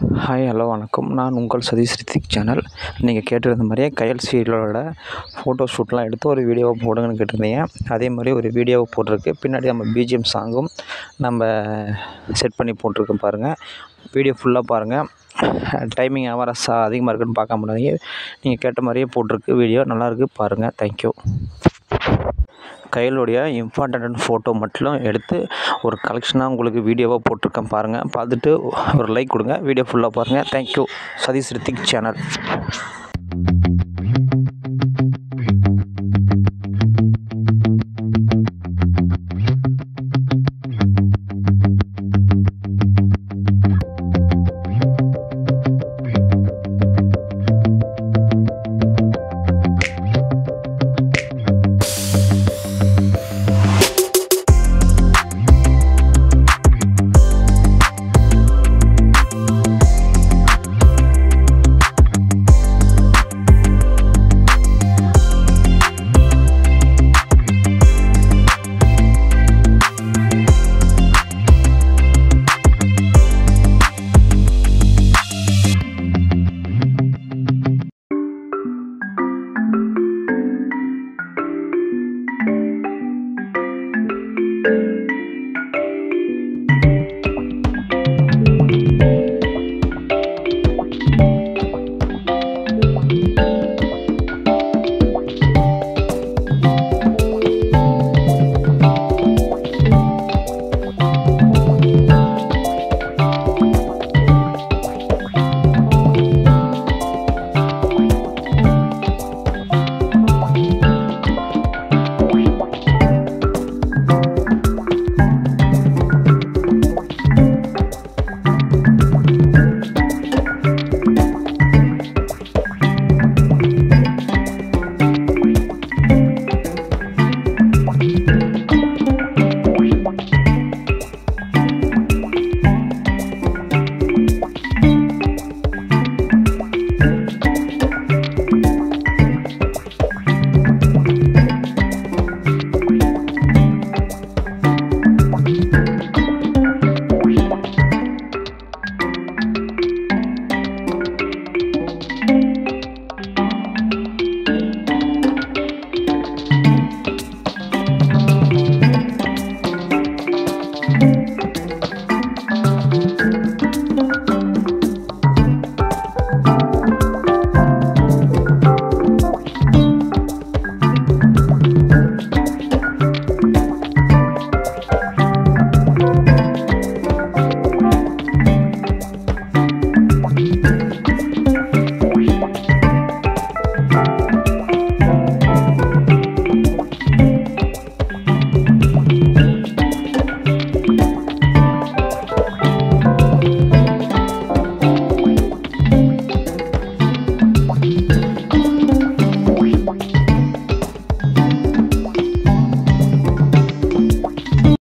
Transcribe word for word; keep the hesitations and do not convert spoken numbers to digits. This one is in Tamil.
ஹாய் ஹலோ வணக்கம். நான் உங்கள் சதீஷ் ரித்திக் சேனல். நீங்கள் கேட்டிருந்த மாதிரியே கயல் சீரியலோட ஃபோட்டோ ஷூட்லாம் எடுத்து ஒரு வீடியோவை போடுங்கன்னு கேட்டிருந்தீங்க. அதே மாதிரி ஒரு வீடியோவை போட்டிருக்கு. பின்னாடி நம்ம பிஜிஎம் சாங்கும் நம்ம செட் பண்ணி போட்டிருக்கோம் பாருங்கள். வீடியோ ஃபுல்லாக பாருங்கள். டைமிங் ஹவரஸா அதிகமாக இருக்குதுன்னு பார்க்க முடியாதீங்க. நீங்கள் கேட்ட மாதிரியே போட்டிருக்கு. வீடியோ நல்லாயிருக்கு, பாருங்கள். தேங்க்யூ. கையலுடைய இம்பார்ட்டண்ட் ஃபோட்டோ மட்டும் எடுத்து ஒரு கலெக்ஷனாக உங்களுக்கு வீடியோவாக போட்டிருக்கேன் பாருங்கள். பார்த்துட்டு ஒரு லைக் கொடுங்க. வீடியோ ஃபுல்லாக பாருங்கள். தேங்க்யூ. சதீஷ் ரித்திக் சேனல்.